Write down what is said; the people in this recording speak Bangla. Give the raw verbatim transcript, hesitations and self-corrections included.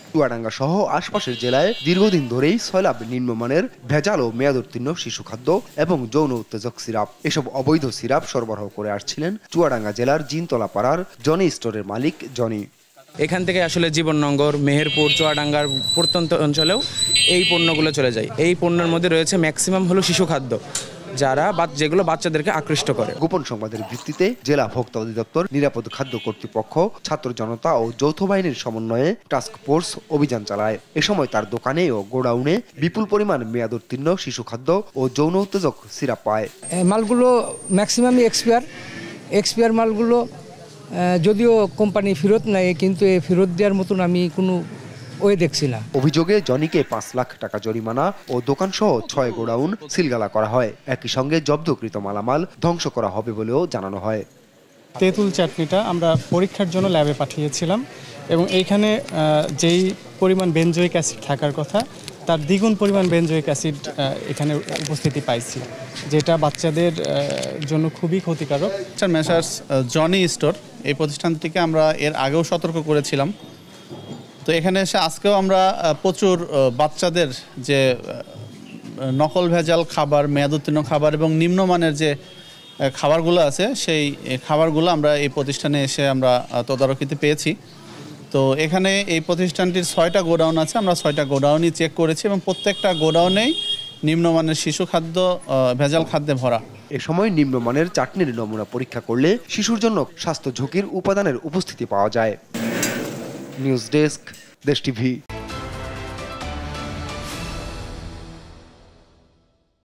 চুয়াডাঙ্গা সহ আশপাশের জেলায় দীর্ঘদিন ধরেই সয়লাব নিম্নমানের ভেজাল ও মেয়াদোত্তীর্ণ শিশু খাদ্য এবং যৌন উত্তেজক সিরাপ এসব অবৈধ সিরাপ সরবরাহ করে আসছিলেন চুয়াডাঙ্গা জেলার জিনতলা পাড়ার জনি স্টোরের মালিক জনি। এখান থেকে আসলে জীবননগর, মেহেরপুর, চুয়াডাঙ্গার প্রত্যন্ত অঞ্চলেও এই পণ্যগুলো চলে যায়। এই পণ্যের মধ্যে রয়েছে ম্যাক্সিমাম হলো শিশু খাদ্য, যারা যেগুলো বাচ্চাদেরকে আকৃষ্ট করে। গোপন সংবাদের ভিত্তিতে জেলা ভোক্তা অধিদপ্তর, নিরাপদ খাদ্য কর্তৃপক্ষ, ছাত্র জনতা ও যৌথ বাহিনীর সমন্বয়ে টাস্ক ফোর্স অভিযান চালায়। এ সময় তার দোকানে ও গোডাউনে বিপুল পরিমাণ মেয়াদোত্তীর্ণ শিশু খাদ্য ও যৌন উত্তেজক সিরাপ পায়। মালগুলো ম্যাক্সিমামই এক্সপায়ার এক্সপায়ার মালগুলো যদিও কোম্পানি ফেরত নেয়, কিন্তু এই ফেরত দেওয়ার মতন আমি কোনো ওই দেখছি না। অভিযোগে জনিকে পাঁচ লাখ টাকা জরিমানা ও দোকান সহ ছয় গোডাউন সিলগালা করা হয়। একই সঙ্গে জব্দকৃত মালামাল ধ্বংস করা হবে বলেও জানানো হয়। তেঁতুল চাটনিটা আমরা পরীক্ষার জন্য ল্যাবে পাঠিয়েছিলাম এবং এইখানে যেই পরিমাণ বেনজোইক অ্যাসিড থাকার কথা তার দ্বিগুণ পরিমাণ বেনজোইক অ্যাসিড এখানে উপস্থিতি পাইছি, যেটা বাচ্চাদের জন্য খুবই ক্ষতিকারক। মেসার্স জনি স্টোর এই প্রতিষ্ঠানটিকে আমরা এর আগেও সতর্ক করেছিলাম। তো এখানে এসে আজকেও আমরা প্রচুর বাচ্চাদের যে নকল ভেজাল খাবার, মেয়াদোত্তীর্ণ খাবার এবং নিম্নমানের যে খাবারগুলো আছে সেই খাবারগুলো আমরা এই প্রতিষ্ঠানে এসে আমরা তদারকিতে পেয়েছি। তো এখানে এই প্রতিষ্ঠানটির ছয়টা গোডাউন আছে, আমরা ছয়টা গোডাউনই চেক করেছি এবং প্রত্যেকটা গোডাউনেই নিম্নমানের শিশু খাদ্য, ভেজাল খাদ্যে ভরা। এ সময় নিম্নমানের চাটনির নমুনা পরীক্ষা করলে শিশুর জন্য স্বাস্থ্য ঝুঁকির উপাদানের উপস্থিতি পাওয়া যায়। News desk, Desh TV.